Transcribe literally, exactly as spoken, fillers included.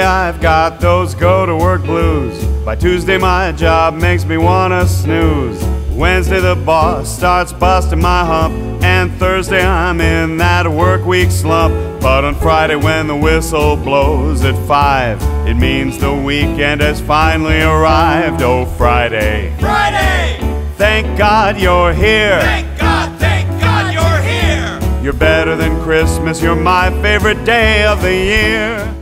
I've got those go-to-work blues. By Tuesday my job makes me wanna snooze. Wednesday the boss starts busting my hump, and Thursday I'm in that work week slump. But on Friday when the whistle blows at five, it means the weekend has finally arrived. Oh, Friday, Friday! Thank God you're here. Thank God, thank God you're here! You're better than Christmas, you're my favorite day of the year.